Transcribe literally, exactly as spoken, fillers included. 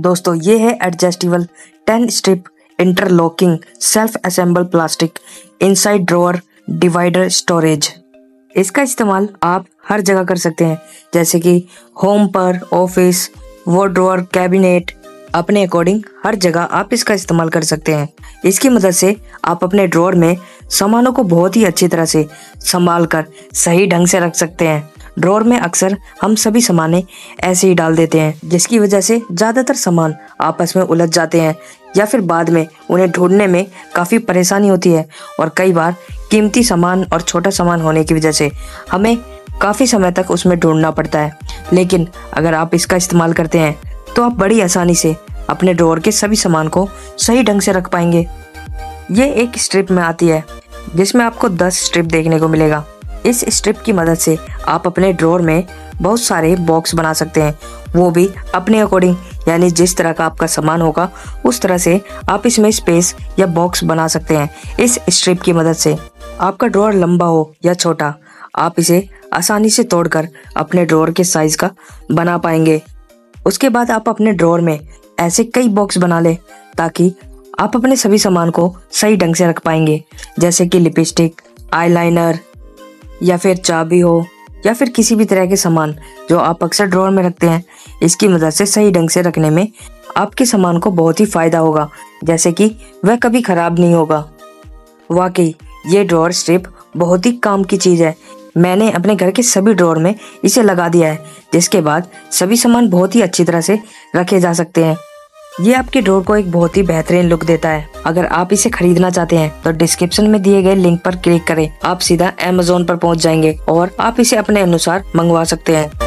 दोस्तों ये है adjustable ten strip interlocking self assemble plastic inside drawer divider storage. इसका इस्तेमाल आप हर जगह कर सकते हैं, जैसे कि होम पर, ऑफिस, वार्डरोब, कैबिनेट, अपने अकॉर्डिंग हर जगह आप इसका इस्तेमाल कर सकते हैं। इसकी मदद से आप अपने ड्रॉअर में सामानों को बहुत ही अच्छी तरह से संभाल कर सही ढंग से रख सकते हैं। ड्रॉअर में अक्सर हम सभी सामानें ऐसे ही डाल देते हैं, जिसकी वजह से ज़्यादातर सामान आपस में उलझ जाते हैं या फिर बाद में उन्हें ढूंढने में काफ़ी परेशानी होती है और कई बार कीमती सामान और छोटा सामान होने की वजह से हमें काफ़ी समय तक उसमें ढूंढना पड़ता है। लेकिन अगर आप इसका इस्तेमाल करते हैं तो आप बड़ी आसानी से अपने ड्रॉअर के सभी सामान को सही ढंग से रख पाएंगे। ये एक स्ट्रिप में आती है जिसमें आपको दस स्ट्रिप देखने को मिलेगा। इस स्ट्रिप की मदद से आप अपने ड्रॉअर में बहुत सारे बॉक्स बना सकते हैं, वो भी अपने अकॉर्डिंग, यानी जिस तरह का आपका सामान होगा उस तरह से आप इसमें स्पेस या बॉक्स बना सकते हैं। इस स्ट्रिप की मदद से आपका ड्रॉअर लंबा हो या छोटा, आप इसे आसानी से तोड़कर अपने ड्रॉअर के साइज का बना पाएंगे। उसके बाद आप अपने ड्रॉअर में ऐसे कई बॉक्स बना लें ताकि आप अपने सभी सामान को सही ढंग से रख पाएंगे, जैसे कि लिपस्टिक, आईलाइनर या फिर चाबी हो या फिर किसी भी तरह के सामान जो आप अक्सर ड्रॉअर में रखते हैं। इसकी मदद से सही ढंग से रखने में आपके सामान को बहुत ही फायदा होगा, जैसे कि वह कभी खराब नहीं होगा। वाकई ये ड्रॉअर स्ट्रिप बहुत ही काम की चीज़ है। मैंने अपने घर के सभी ड्रॉअर में इसे लगा दिया है, जिसके बाद सभी सामान बहुत ही अच्छी तरह से रखे जा सकते हैं। ये आपके ड्रॉअर को एक बहुत ही बेहतरीन लुक देता है। अगर आप इसे खरीदना चाहते हैं तो डिस्क्रिप्शन में दिए गए लिंक पर क्लिक करें, आप सीधा अमेज़न पर पहुंच जाएंगे और आप इसे अपने अनुसार मंगवा सकते हैं।